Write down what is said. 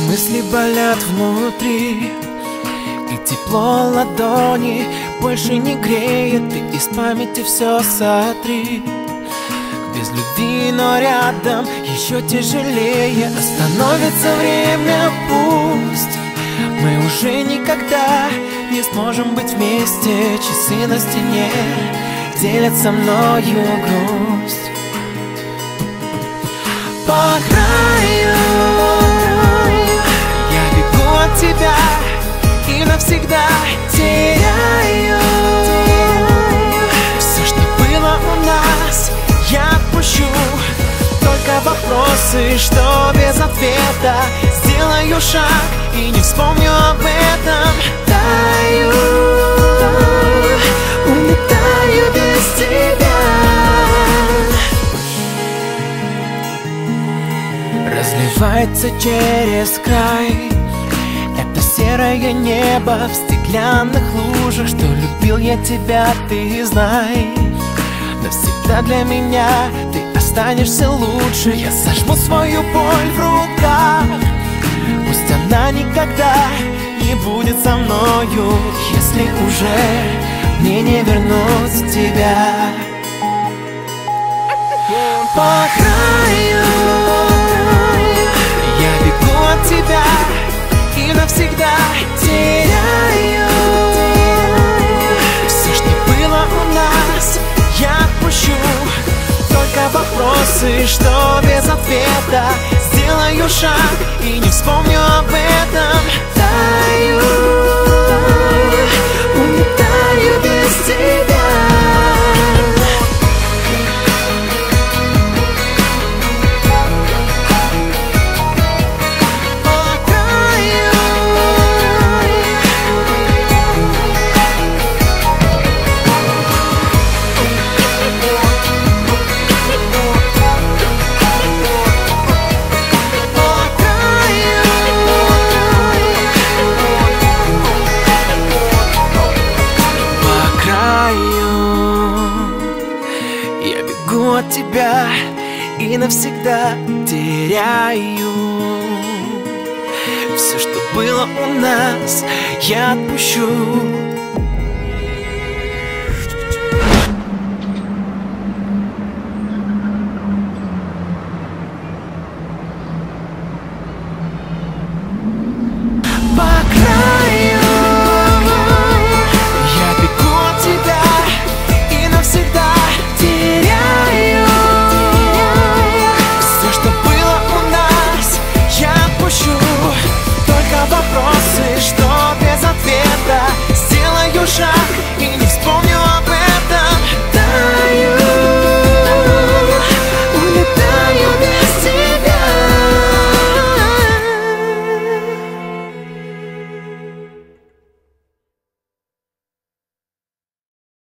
Мысли болят внутри, и тепло ладони больше не греет. Ты из памяти все сотри. Без любви, но рядом еще тяжелее. Остановится время, пусть мы уже никогда не сможем быть вместе. Часы на стене делят со мною грусть. По краю я бегу от тебя и навсегда теряю. Все, что было у нас, я отпущу. Только вопросы, что без ответа. Сделаю шаг и не вспомню об этом. Таю, улетаю без тебя. Разливается через край это серое небо в стеклянных лужах. Что любил я тебя, ты знай. Навсегда для меня ты останешься лучше. Я сожму свою боль в руках. Пусть она никогда не будет со мною, если уже мне не вернуть тебя. По краю я бегу от тебя и навсегда теряю. Все, что было у нас, я отпущу. Только вопросы, что без ответа. Сделаю шаг и не вспомню об этом. Таю, улетаю без тебя. От тебя и навсегда теряю. Все, что было у нас, я отпущу.